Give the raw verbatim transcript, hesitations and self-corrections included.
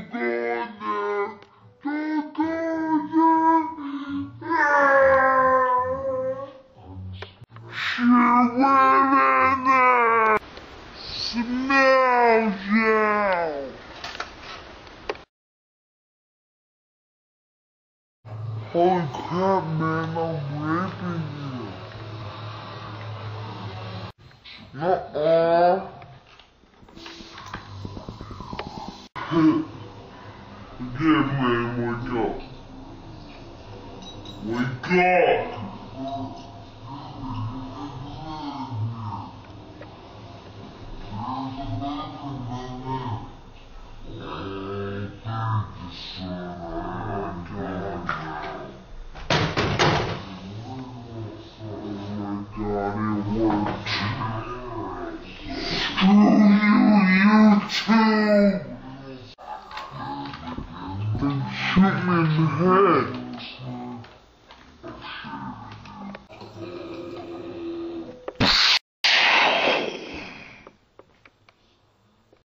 Smells you! Holy crap, man, I'm raping you. Nuh-uh. Again, man, wake up. Wake up! Screw you, YouTube! Then shoot me in the head.